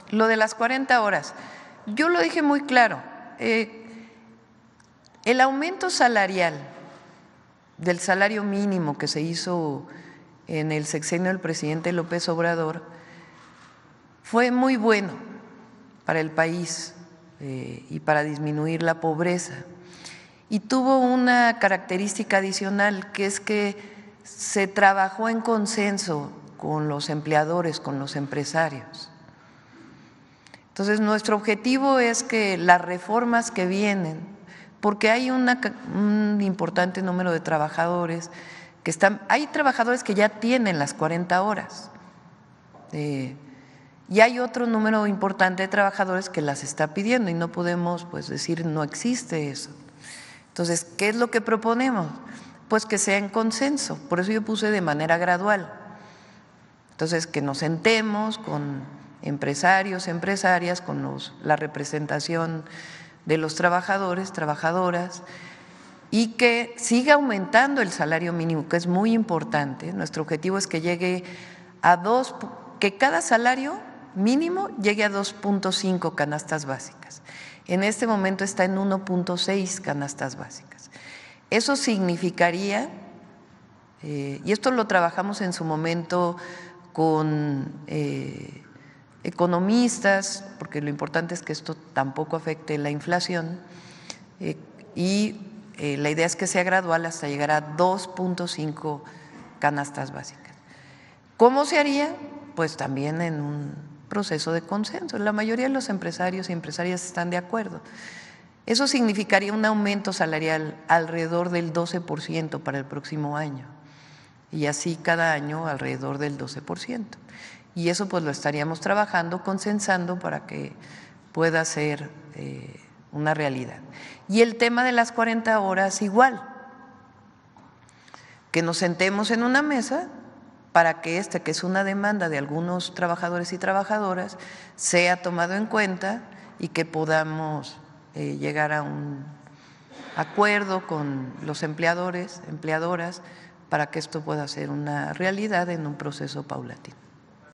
Lo de las 40 horas, yo lo dije muy claro, el aumento salarial del salario mínimo que se hizo en el sexenio del presidente López Obrador fue muy bueno para el país y para disminuir la pobreza. Y tuvo una característica adicional, que es que se trabajó en consenso con los empleadores, con los empresarios. Entonces, nuestro objetivo es que las reformas que vienen, porque hay un importante número de trabajadores que hay trabajadores que ya tienen las 40 horas y hay otro número importante de trabajadores que las está pidiendo y no podemos pues decir no existe eso. Entonces, ¿qué es lo que proponemos? Pues que sea en consenso, por eso yo puse de manera gradual. Entonces, que nos sentemos con empresarios, empresarias, con la representación de los trabajadores, trabajadoras, y que siga aumentando el salario mínimo, que es muy importante. Nuestro objetivo es que llegue que cada salario mínimo llegue a 2.5 canastas básicas. En este momento está en 1.6 canastas básicas. Eso significaría, y esto lo trabajamos en su momento con economistas, porque lo importante es que esto tampoco afecte la inflación, y la idea es que sea gradual hasta llegar a 2.5 canastas básicas. ¿Cómo se haría? Pues también en un proceso de consenso. La mayoría de los empresarios y empresarias están de acuerdo. Eso significaría un aumento salarial alrededor del 12% para el próximo año y así cada año alrededor del 12%. Y eso pues lo estaríamos trabajando, consensando para que pueda ser una realidad. Y el tema de las 40 horas igual, que nos sentemos en una mesa para que que es una demanda de algunos trabajadores y trabajadoras, sea tomado en cuenta y que podamos llegar a un acuerdo con los empleadores, empleadoras, para que esto pueda ser una realidad en un proceso paulatino.